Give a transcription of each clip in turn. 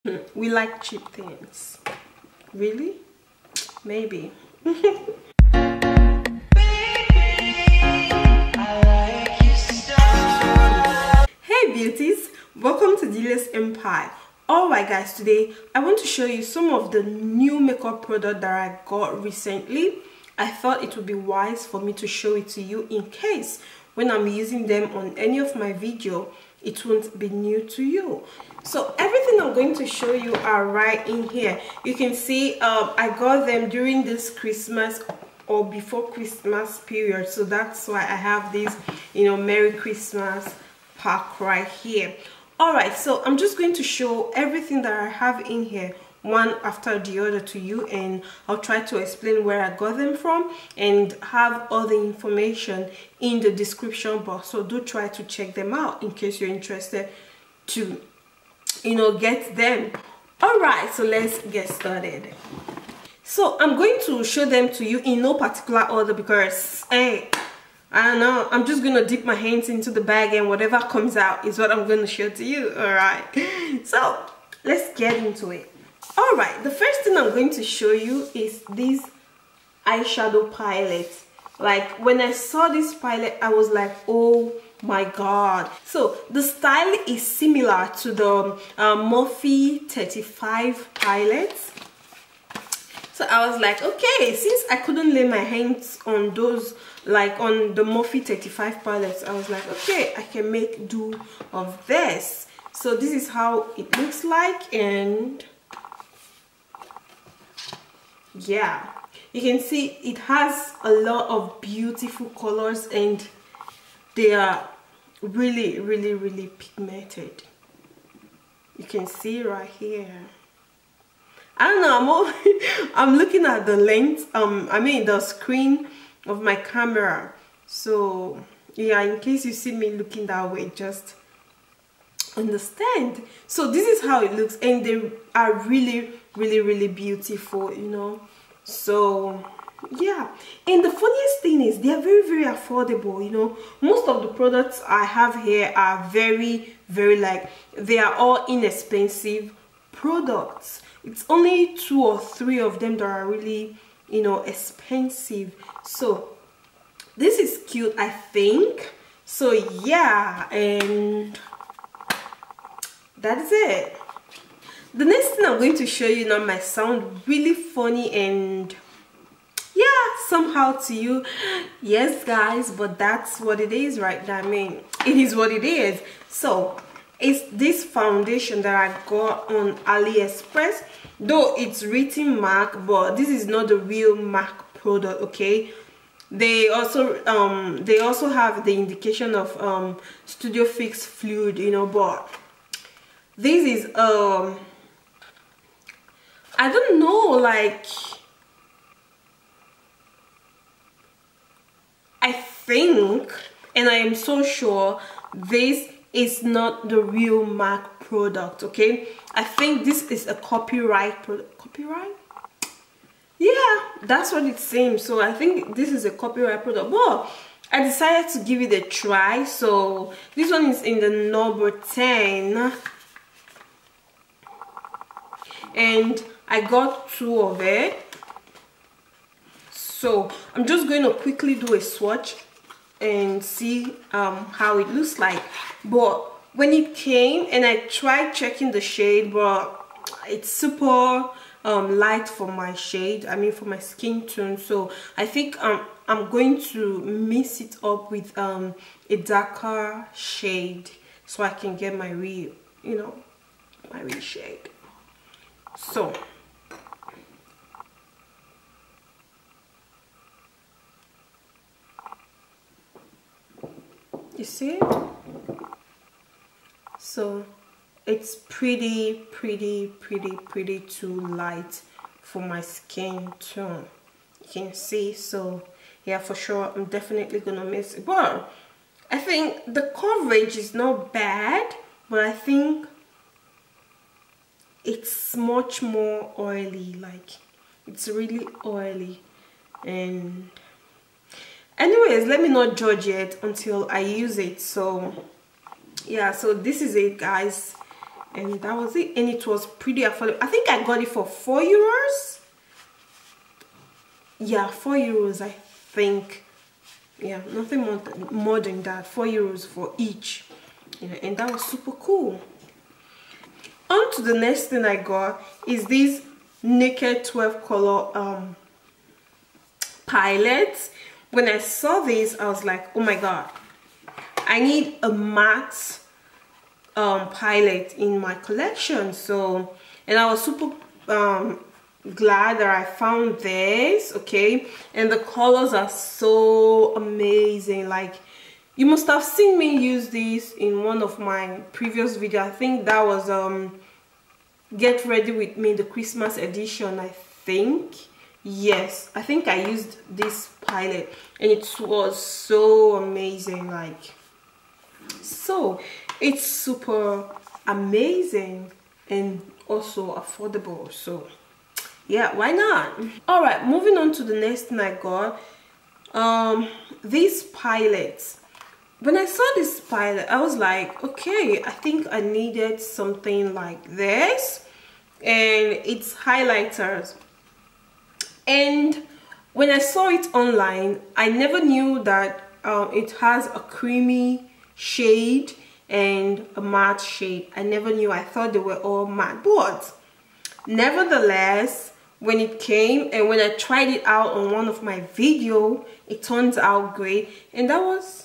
We like cheap things. Really? Maybe. Hey beauties, welcome to Delia's Empire. Alright guys, today I want to show you some of the new makeup products that I got recently. I thought it would be wise for me to show it to you in case when I'm using them on any of my video, it won't be new to you. So everything I'm going to show you are right in here. You can see I got them during this Christmas or before Christmas period, so that's why I have this, Merry Christmas pack right here. Alright, so I'm just going to show everything that I have in here one after the other to you, and I'll try to explain where I got them from and have all the information in the description box, so do try to check them out in case you're interested to get them. Alright, so let's get started. So I'm going to show them to you in no particular order because hey, I don't know, I'm just gonna dip my hands into the bag and whatever comes out is what I'm gonna show to you. Alright, so let's get into it. Alright, the first thing I'm going to show you is this eyeshadow palette. Like when I saw this palette, I was like, oh my god. So the style is similar to the Morphe 35 palette. So I was like, okay, since I couldn't lay my hands on those, like on the Morphe 35 palettes, I was like, okay, I can make do of this. So this is how it looks like, and yeah, you can see it has a lot of beautiful colors and they are really, really, really pigmented. You can see right here. I don't know, I'm looking at the lens, the screen of my camera. So yeah, in case you see me looking that way, just understand. So this is how it looks, and they are really, really, really beautiful, So yeah, and the funniest thing is they are very, very affordable. Most of the products I have here are very, very, like, they are all inexpensive products. It's only 2 or 3 of them that are really, expensive. So this is cute, I think. So yeah, and that's it. The next thing I'm going to show you now might sound really funny and yeah, somehow to you. Yes guys, but that's what it is right now. It is what it is. So it's this foundation that I got on AliExpress, though it's written MAC, but this is not the real MAC product, okay? They also have the indication of Studio Fix fluid, but this is I don't know, like, I think, and I am so sure this is not the real MAC product, okay? I think this is a copyright product. Copyright? Yeah, that's what it seems. So I think this is a copyright product, but I decided to give it a try. So this one is in the number 10, and I got 2 of it. So I'm just going to quickly do a swatch and see how it looks like. But when it came and I tried checking the shade, but it's super light for my shade, for my skin tone. So I think I'm going to mix it up with a darker shade so I can get my real, my real shade. So you see it? So it's pretty too light for my skin tone. You can see. So yeah, for sure I'm definitely gonna miss it. But I think the coverage is not bad, but I think it's much more oily. Like, it's really oily. And anyways, let me not judge it until I use it. So yeah, so this is it guys. and that was it. And it was pretty affordable. I think I got it for €4. Yeah, €4 I think. Yeah, nothing more than that. €4 for each. Yeah, and that was super cool. On to the next thing I got is this Naked 12 color palette. When I saw this, I was like, oh my god, I need a matte palette in my collection. So, and I was super glad that I found this. Okay, and the colors are so amazing. Like, you must have seen me use this in one of my previous videos. I think that was Get Ready With Me, the Christmas edition, I think. Yes, I think I used this palette and it was so amazing. Like, so it's super amazing and also affordable. So yeah, why not? All right, moving on to the next thing I got. These palettes. When I saw this palette, I was like, okay, I think I needed something like this. And it's highlighters. And when I saw it online, I never knew that it has a creamy shade and a matte shade. I never knew. I thought they were all matte. But nevertheless, when it came and when I tried it out on one of my videos, it turns out great. And that was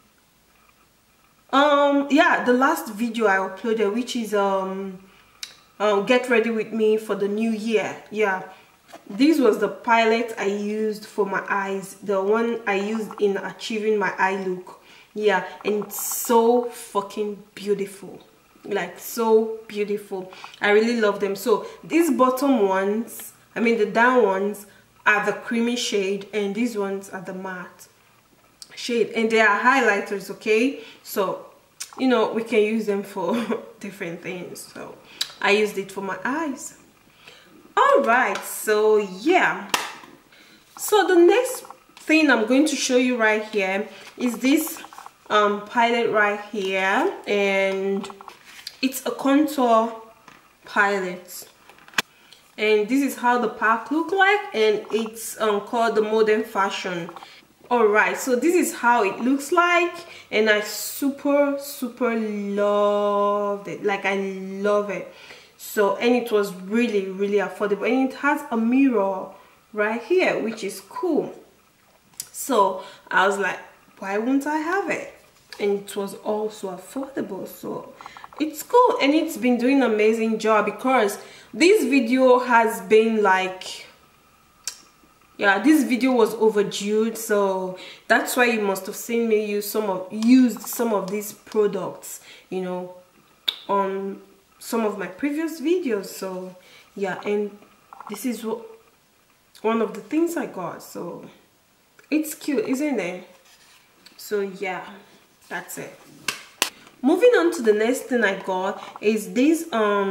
yeah, the last video I uploaded, which is Get Ready With Me for the new year. Yeah, this was the palette I used for my eyes, the one I used in achieving my eye look. Yeah, and it's so fucking beautiful, like so beautiful. I really love them. So these bottom ones, I mean the down ones, are the creamy shade, and these ones are the matte shade, and they are highlighters. Okay, so you know, we can use them for different things. So I used it for my eyes. All right, so yeah, so the next thing I'm going to show you right here is this palette right here, and it's a contour palette, and this is how the pack look like, and it's called the Modern Fashion. All right, so this is how it looks like, and I super loved it. Like, I love it. So, and it was really affordable, and it has a mirror right here, which is cool. So I was like, why wouldn't I have it? And it was also affordable, so it's cool. And it's been doing an amazing job, because this video has been like, yeah, this video was overdue, so that's why you must have seen me used some of these products, you know, on some of my previous videos. So yeah, and this is one of the things I got, so it's cute, isn't it? So yeah, that's it. Moving on to the next thing I got is this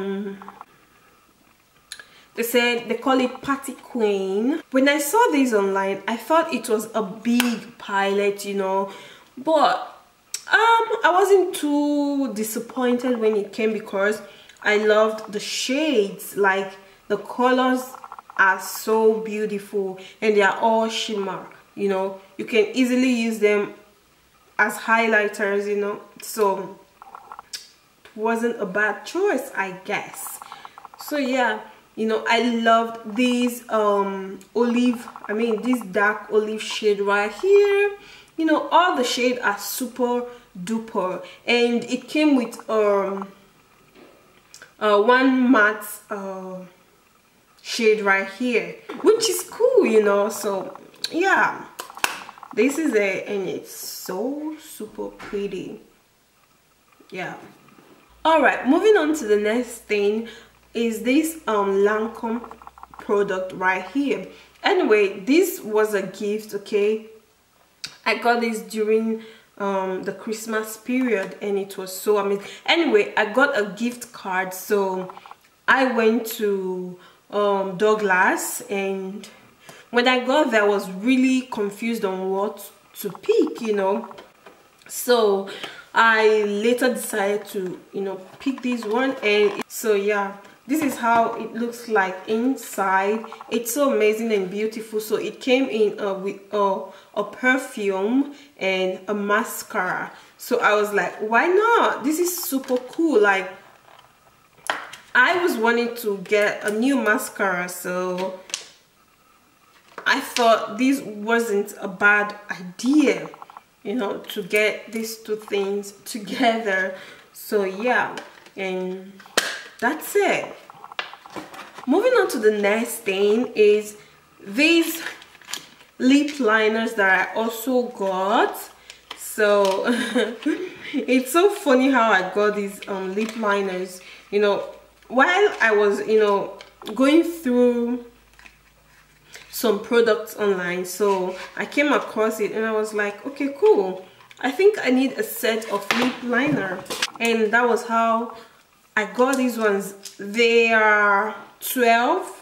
they call it Party Queen. When I saw this online, I thought it was a big palette, you know, but I wasn't too disappointed when it came, because I loved the shades. Like, the colors are so beautiful, and they are all shimmer, you know. You can easily use them as highlighters, you know, so it wasn't a bad choice, I guess. So yeah, you know, I loved these this dark olive shade right here. You know, all the shades are super duper, and it came with one matte shade right here, which is cool, you know. So yeah, this is it, and it's so super pretty. Yeah. All right, moving on to the next thing is this Lancome product right here. Anyway, this was a gift, okay? I got this during the Christmas period, and it was so amazing. Anyway, I got a gift card, so I went to Douglas, and when I got there, I was really confused on what to pick, you know. So I later decided to, you know, pick this one. And so yeah, this is how it looks like inside. It's so amazing and beautiful. So it came in with a perfume and a mascara. So I was like, why not? This is super cool. Like, I was wanting to get a new mascara, so I thought this wasn't a bad idea, you know, to get these two things together. So yeah, and that's it. Moving on to the next thing is these lip liners that I also got. So it's so funny how I got these lip liners, you know, while I was, you know, going through some products online. So I came across it and I was like, okay, cool, I think I need a set of lip liner. And that was how I got these ones. They are 12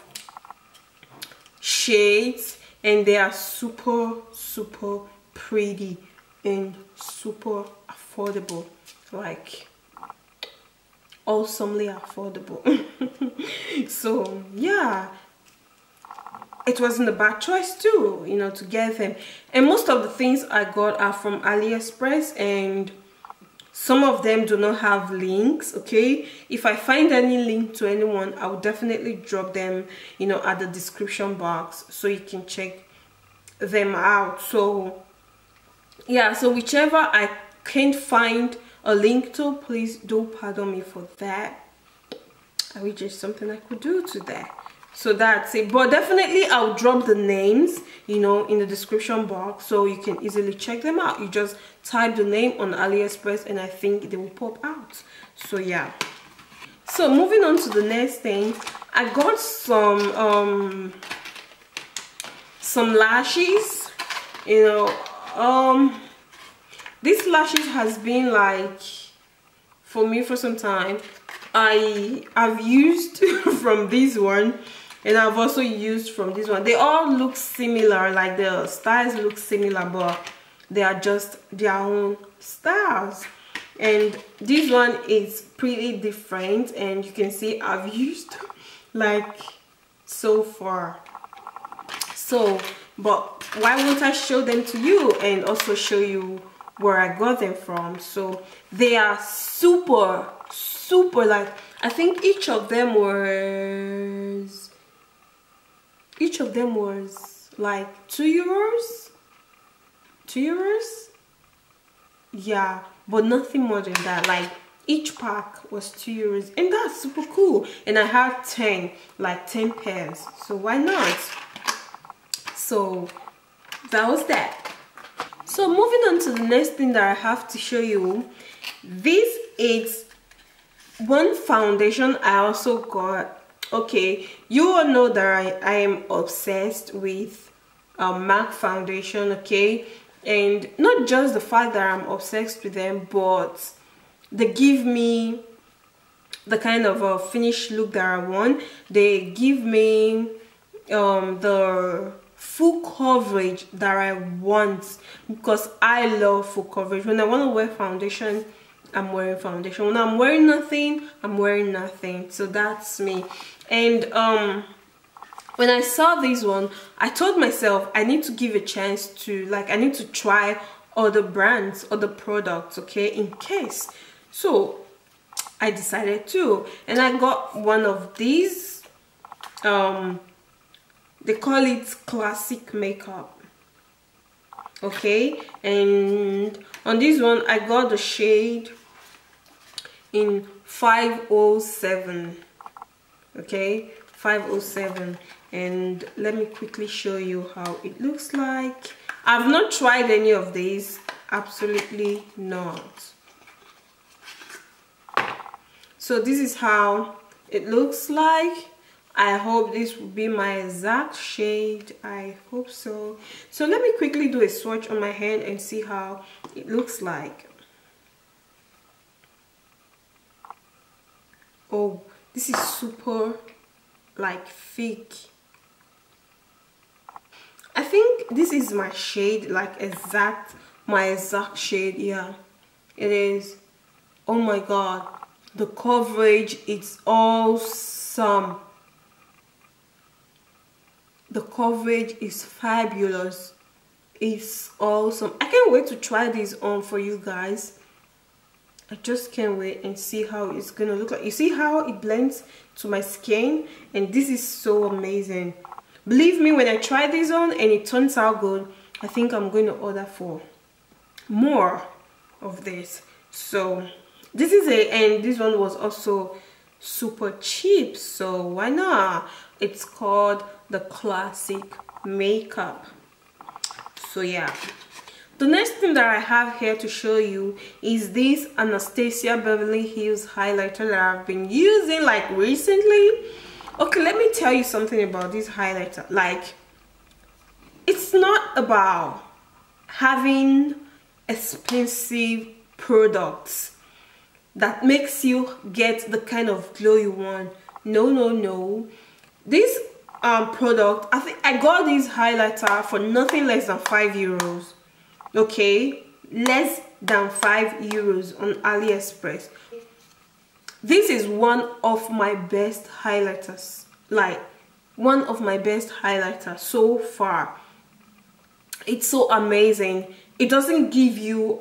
shades and they are super pretty and super affordable, like awesomely affordable. So yeah, it wasn't a bad choice too, you know, to get them. And most of the things I got are from AliExpress, and some of them do not have links. Okay, if I find any link to anyone, I will definitely drop them, you know, at the description box so you can check them out. So yeah, so whichever I can't find a link to, please do pardon me for that. I wish there's something I could do to that. So that's it. But definitely I'll drop the names, you know, in the description box so you can easily check them out. You just type the name on AliExpress and I think they will pop out. So yeah. So moving on to the next thing, I got some lashes, you know. This lashes has been like for me for some time. I've used from this one and I've also used from this one. They all look similar, like the styles look similar, but they are just their own styles. And this one is pretty different, and you can see I've used like so far. So, but why won't I show them to you and also show you where I got them from? So they are super like, I think each of them was like 2 euros, yeah, but nothing more than that. Like each pack was 2 euros, and that's super cool. And I had 10 pairs, so why not? So that was that. So moving on to the next thing that I have to show you, this is one foundation I also got. Okay, you all know that I am obsessed with MAC foundation, okay? And not just the fact that I'm obsessed with them, but they give me the kind of finished look that I want. They give me the full coverage that I want, because I love full coverage. When I want to wear foundation, I'm wearing foundation. When I'm wearing nothing, I'm wearing nothing. So that's me. And when I saw this one, I told myself I need to give a chance to, like, I need to try other brands, other products, okay, in case. So I decided to, and I got one of these. They call it Classic Makeup, okay? And on this one I got the shade in 507, okay, 507. And let me quickly show you how it looks like. I've not tried any of these, absolutely not. So this is how it looks like. I hope this will be my exact shade. I hope so. So let me quickly do a swatch on my hand and see how it looks like. Oh, this is super like thick. I think this is my shade, like my exact shade. Yeah, It is, oh my god, the coverage, it's awesome. The coverage is fabulous. It's awesome. I can't wait to try this on for you guys. I just can't wait and see how it's gonna look like. You see how it blends to my skin, and this is so amazing. Believe me, when I try this on and it turns out good, I think I'm going to order for more of this. So this is and this one was also super cheap, so why not? It's called the Classic Makeup. So yeah, the next thing that I have here to show you is this Anastasia Beverly Hills highlighter that I've been using like recently. Okay, let me tell you something about this highlighter. Like, it's not about having expensive products that makes you get the kind of glow you want. No, no, no. This product, I think I got this highlighter for nothing less than €5. Okay, less than €5 on AliExpress. This is one of my best highlighters, like one of my best highlighters so far. It's so amazing. It doesn't give you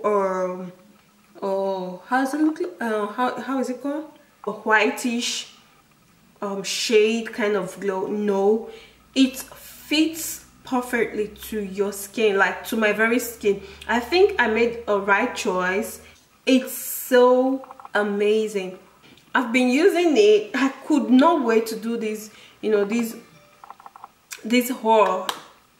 how does it look like? How is it called? A whitish shade kind of glow. No, it fits perfectly to your skin, like to my very skin. I think I made a right choice. It's so amazing. I've been using it. I could not wait to do this, you know, this haul.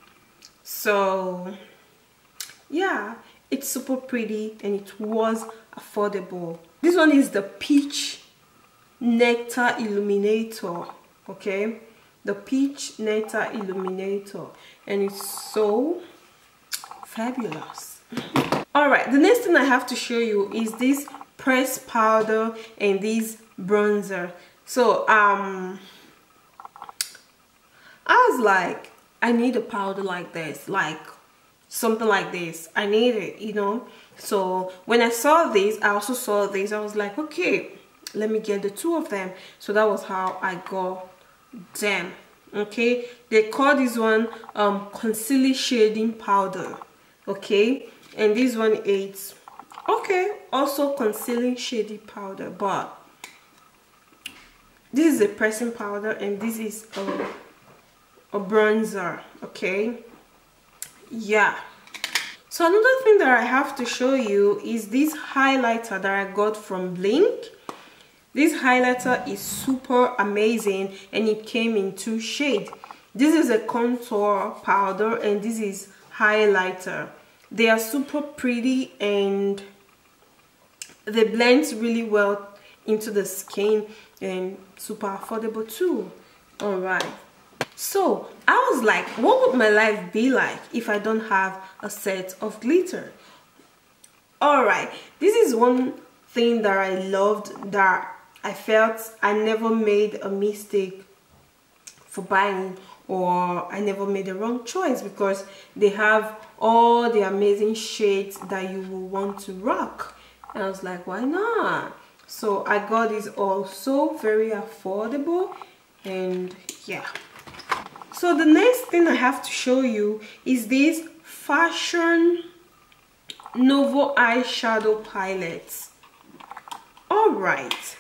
So yeah, it's super pretty and it was affordable. This one is the Peach Nectar Illuminator. Okay, the Peach Nectar Illuminator, and it's so fabulous. All right, the next thing I have to show you is this pressed powder and this bronzer. So I was like, I need a powder like this, like something like this. I need it, you know. So when I saw this, I also saw this. I was like, okay, let me get the two of them. So that was how I got them. Okay, they call this one concealer shading powder. Okay, and this one is okay, also concealing shading powder, but this is a pressing powder and this is a bronzer. Okay, yeah. So another thing that I have to show you is this highlighter that I got from Blink. This highlighter is super amazing and it came in 2 shades. This is a contour powder and this is highlighter. They are super pretty and they blend really well into the skin and super affordable too. All right. So I was like, what would my life be like if I don't have a set of glitter? All right, this is one thing that I loved, that I felt I never made a mistake for buying, or I never made the wrong choice, because they have all the amazing shades that you will want to rock. And I was like, why not? So I got this also very affordable, and yeah. So the next thing I have to show you is this Fashion Novo eyeshadow palettes. All right.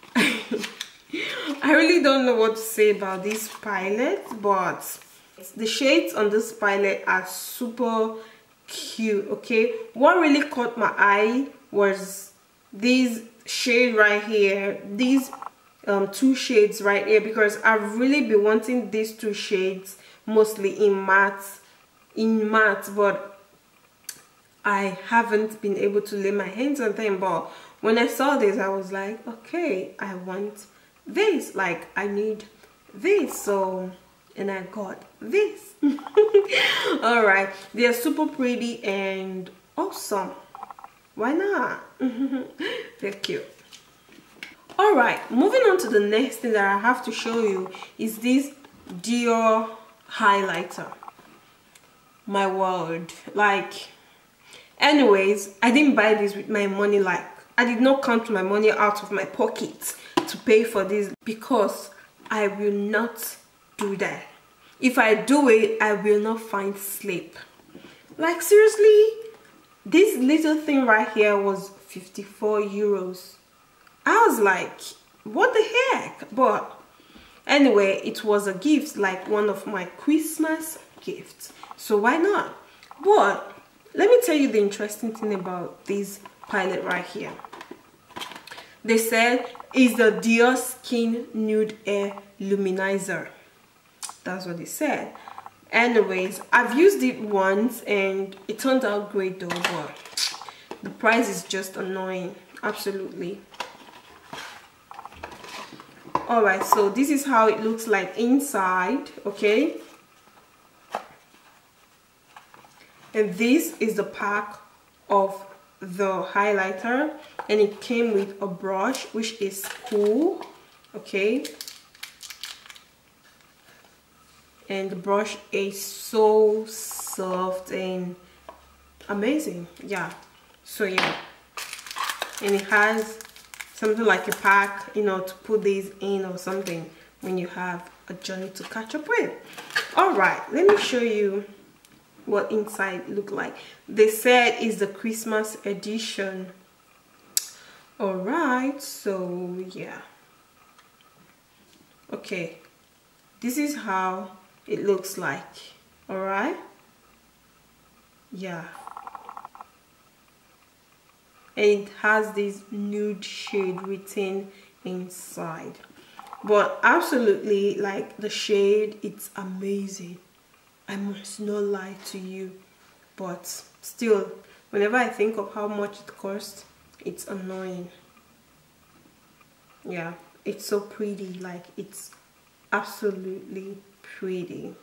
I really don't know what to say about this palette, but the shades on this palette are super cute. Okay, what really caught my eye was this shade right here, these 2 shades right here, because I've really been wanting these 2 shades mostly in matte, but I haven't been able to lay my hands on them. But when I saw this, I was like, okay, I want this, like I need this. So, and I got this. All right, they are super pretty and awesome. Why not? They're cute. All right, moving on to the next thing that I have to show you is this Dior highlighter. My word, like, Anyways, I didn't buy this with my money. Like, I did not count my money out of my pocket to pay for this, because I will not do that. If I do it, I will not find sleep. Like, seriously, this little thing right here was 54 euros. I was like, what the heck? But anyway, it was a gift, like one of my Christmas gifts, so why not? But let me tell you the interesting thing about this palette right here. They said it's the Dior Skin Nude Air Luminizer. That's what they said. Anyways, I've used it once and it turned out great though, but the price is just annoying. Absolutely. Alright, so this is how it looks like inside, okay? And this is the pack of the highlighter, and it came with a brush, which is cool, okay? And the brush is so soft and amazing. Yeah, so yeah, and it has something like a pack, you know, to put these in or something when you have a journey to catch up with. All right, let me show you what inside look like. They said it's the Christmas edition. All right, so yeah, okay, this is how it looks like. All right, yeah, and it has this nude shade written inside, but absolutely, like, the shade, it's amazing. I must not lie to you, but still, whenever I think of how much it costs, it's annoying. Yeah, it's so pretty, like, it's absolutely pretty.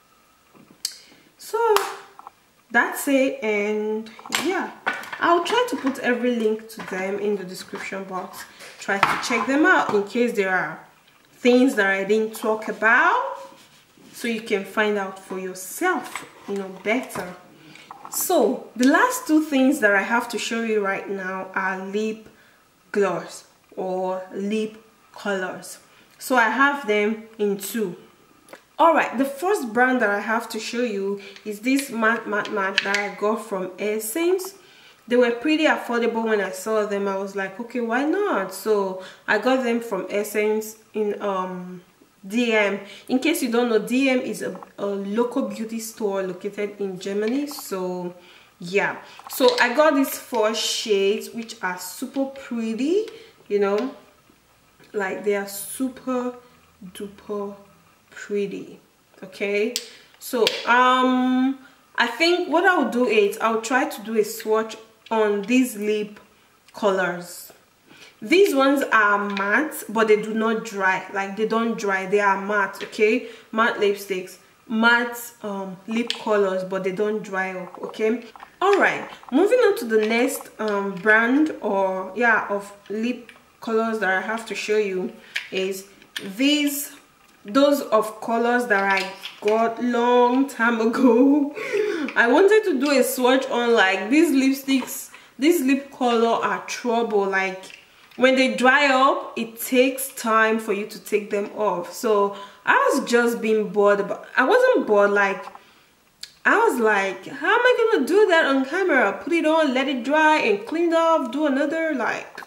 So that's it, and yeah, I'll try to put every link to them in the description box. Try to check them out in case there are things that I didn't talk about, so you can find out for yourself, you know, better. So the last two things that I have to show you right now are lip gloss or lip colors. So I have them in two. All right, the first brand that I have to show you is this matte that I got from Essence. They were pretty affordable when I saw them. I was like, okay, why not? So I got them from Essence in DM. In case you don't know, DM is a local beauty store located in Germany. So yeah, so I got these 4 shades, which are super pretty, you know, like they are super duper pretty. Okay, so I think what I'll do is I'll try to do a swatch on these lip colors. These ones are matte, but they do not dry. Like, they don't dry, they are matte. Okay, matte lipsticks, matte lip colors, but they don't dry up. Okay, all right, moving on to the next brand, or yeah, of lip colors that I have to show you is those of colors that I got long time ago. I wanted to do a swatch on, like, these lipsticks. This lip color are trouble. Like, when they dry up, it takes time for you to take them off. So I was just being bored. But I wasn't bored, like, I was like, how am I gonna do that on camera? Put it on, let it dry, and clean it off, do another, like,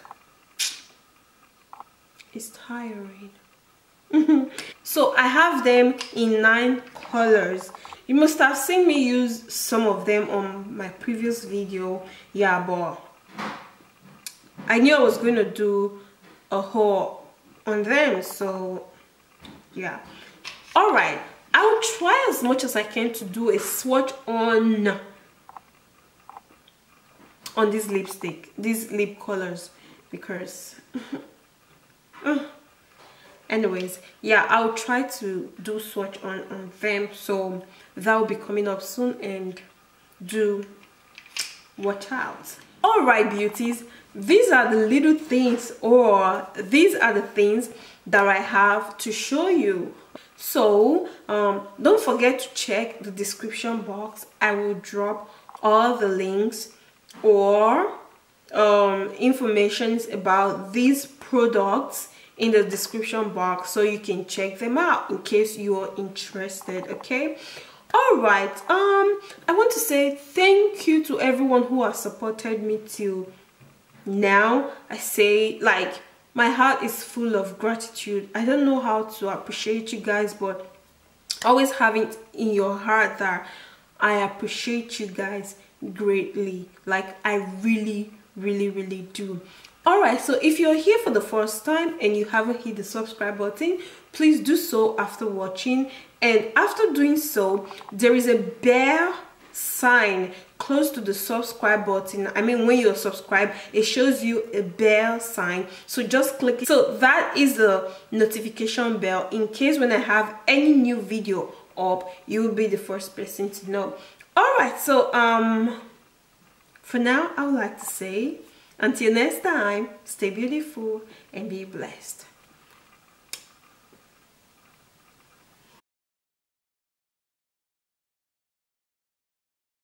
it's tiring. So I have them in 9 colors. You must have seen me use some of them on my previous video. Yeah, but I knew I was going to do a haul on them, so yeah. All right, I'll try as much as I can to do a swatch on this lipstick, these lip colors, because anyways, yeah, I'll try to do swatch on them, so that will be coming up soon, and do watch out. All right, beauties, these are the little things, or these are the things that I have to show you. So don't forget to check the description box. I will drop all the links or informations about these products in the description box, so you can check them out in case you're interested. Okay, all right, I want to say thank you to everyone who has supported me till now. I say, like, my heart is full of gratitude. I don't know how to appreciate you guys, but always have it in your heart that I appreciate you guys greatly. Like, I really do. All right, so if you're here for the first time and you haven't hit the subscribe button, please do so after watching. And after doing so, there is a bell sign close to the subscribe button. I mean, when you're subscribed, it shows you a bell sign, so just click it. So that is the notification bell. In case when I have any new video up, you will be the first person to know. All right, so for now, I would like to say until next time, stay beautiful and be blessed.